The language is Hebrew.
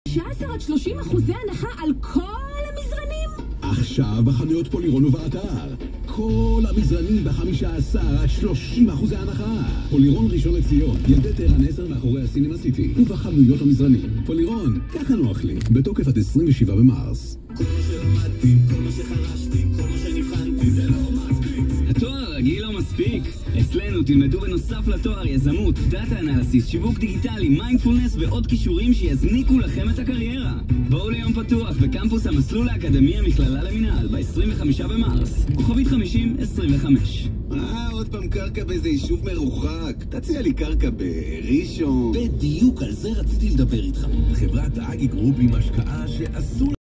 19 עד 30% הנחה על כל המזרנים? עכשיו בחנויות פולירון ובאתר. כל המזרנים ב15 עד 30% הנחה. פולירון ראשון לציון, ילדי טרן 10 מאחורי הסינמה סיטי. ובחנויות המזרנים. פולירון, ככה נוח לי. בתוקף עד 27 במרס. כל מה שלמדתי, כל מה שחרשתי, כל מה שנבחנתי, זה לא מספיק. התואר הרגיל לא מספיק. אצלנו תלמדו בנוסף לתואר יזמות, דאטה אנליסיס, שיווק דיגיטלי, מיינדפולנס ועוד כישורים שיזניקו לכם את הקריירה. בואו ליום פתוח בקמפוס המסלול האקדמי המכללה למינהל ב-25 במרס. כוכבית 5025. עוד פעם קרקע באיזה יישוב מרוחק. תציע לי קרקע בראשון. בדיוק על זה רציתי לדבר איתך. חברת אגי גרופ עם השקעה שעשו